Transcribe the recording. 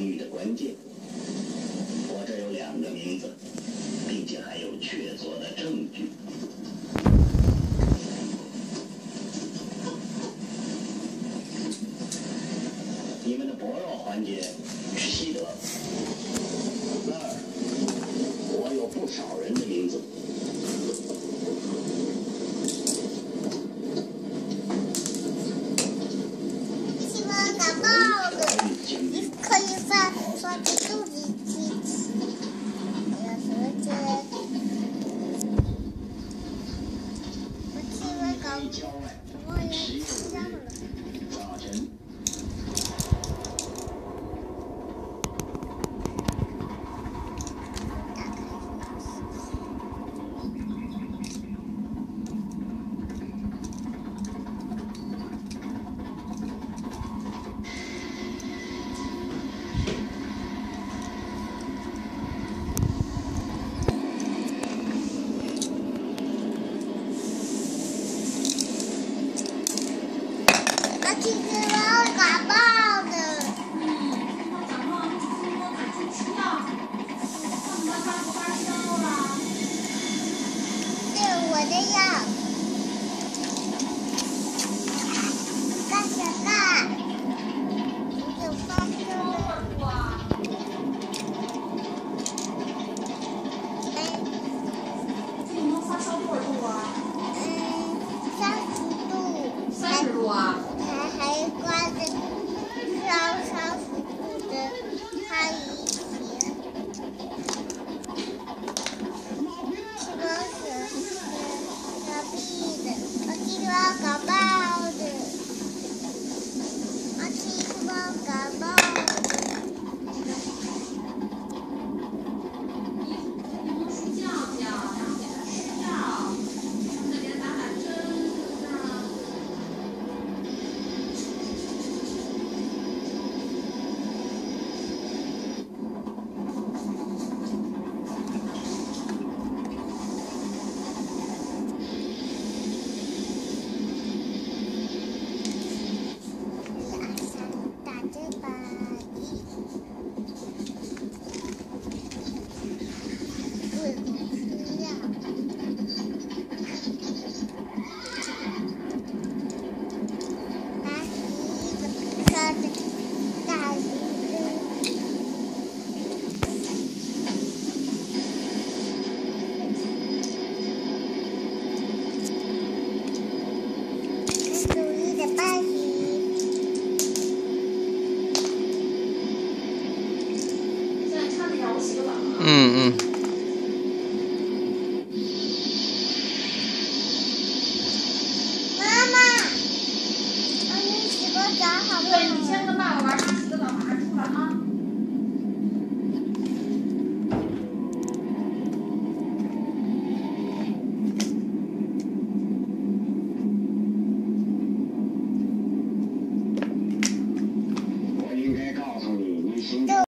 防御的关键。我这有2个名字，并且还有确凿的证据。你们的薄弱环节是西德，那儿我有不少人的名字。 希望感冒的，你可以放肚里去吃。有时间，我希望感冒也吃药了。 早晨。 其实我感冒的。 感冒就是说赶紧吃药。那你们发不发烧啊？ 对，我的药。干什么？我有发烧了。 啊。这有没有发烧多少度啊 ？30度。 30度啊？ 还挂着烧服部的他一起，是不是隔壁的？我听说感冒的，我听说感冒的。 你们睡觉觉，然后给他吃药，再给他打针，是不是啊？妈妈，你洗过澡好不好？